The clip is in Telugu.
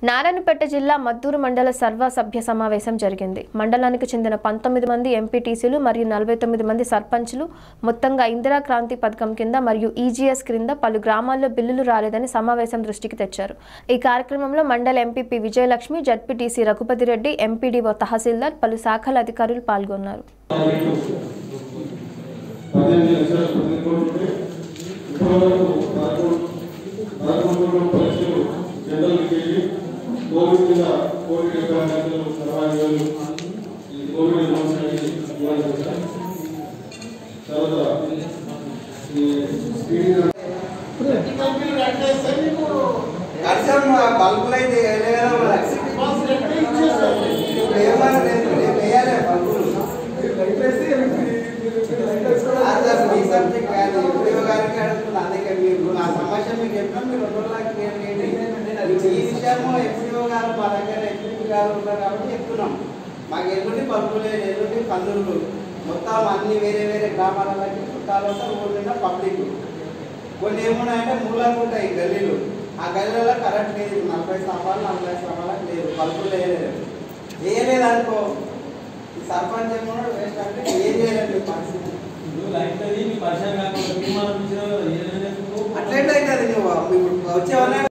నారాయణపేట జిల్లా మద్దూరు మండల సర్వ సభ్య సమావేశం జరిగింది. మండలానికి చెందిన 19 మంది ఎంపీటీసీలు మరియు 49 మంది సర్పంచ్లు మొత్తంగా ఇందిరా క్రాంతి పథకం కింద మరియు ఈజీఎస్ క్రింద పలు గ్రామాల్లో బిల్లులు రాలేదని సమావేశం దృష్టికి తెచ్చారు. ఈ కార్యక్రమంలో మండల MPP Vijayalakshmi, ZPTC Raghupathi Reddy, MPDO tahsildar, పలు శాఖల అధికారులు పాల్గొన్నారు. మాకు ఎల్లుండి పలుకులే ఎల్లుండి కందులు మొత్తం అన్ని వేరే వేరే గ్రామాలకి చుట్టాలంతా ఊళ్ళో పబ్లిక్ కొన్ని ఏమున్నాయంటే మూలంగా ఉంటాయి గల్లీలు. ఆ గల్లీలో కరెంట్ లేదు, 40 స్తంభాలు 40 స్తంభాలకు లేదు, పలుకులు వేయలేదు అనుకో. ఈ సర్పంచ్ ఏమన్నాడు వేస్ట్ అంటే ఏం చేయలేదు పరిస్థితి. అట్లయితే నువ్వు వచ్చేవన్నా